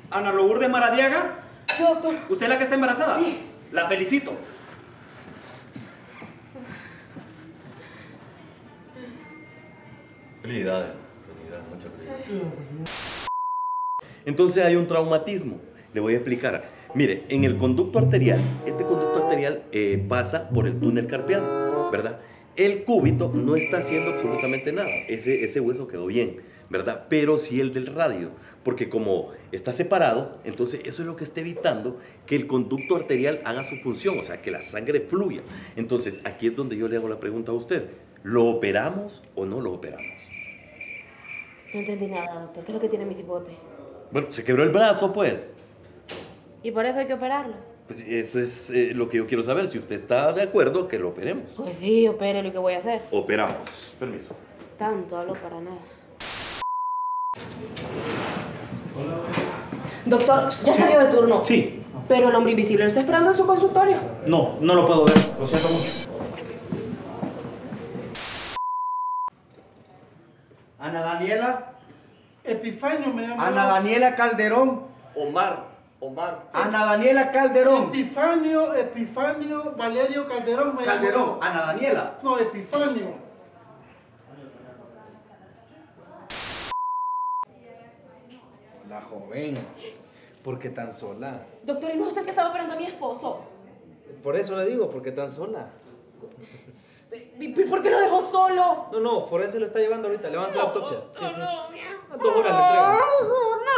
Ana Lourdes Maradiaga. ¿Qué, doctor? ¿Usted es la que está embarazada? Sí. La felicito. Felicidades, muchas felicidades. Entonces hay un traumatismo. Le voy a explicar. Mire, en el conducto arterial, este conducto arterial pasa por el túnel carpiano, ¿verdad? El cúbito no está haciendo absolutamente nada. Ese hueso quedó bien, ¿verdad? Pero sí el del radio, porque como está separado, entonces eso es lo que está evitando que el conducto arterial haga su función, o sea, que la sangre fluya. Entonces, aquí es donde yo le hago la pregunta a usted. ¿Lo operamos o no lo operamos? No entendí nada, doctor. ¿Qué es lo que tiene mi cipote? Bueno, se quebró el brazo, pues. ¿Y por eso hay que operarlo? Pues eso es lo que yo quiero saber, si usted está de acuerdo que lo operemos. Pues sí, opérelo. ¿Y qué voy a hacer? Operamos. Permiso. Tanto hablo para nada. Doctor, ya salió de turno. Sí. Pero el hombre invisible lo está esperando en su consultorio. No, no lo puedo ver. Lo siento mucho. Ana Daniela. Epifanio me llamo. Ana Daniela Calderón. Omar. Ana Daniela Calderón. Epifanio Valerio Calderón me llamo. Calderón. Ana Daniela. No, Epifanio. La joven. ¿Por qué tan sola? Doctor, ¿y no es usted que estaba operando a mi esposo? Por eso le digo, ¿por qué tan sola? ¿Y por qué lo dejó solo? No, Forense lo está llevando ahorita. Le van a hacer la autopsia. Sí, sí. No, 2 horas le entregan.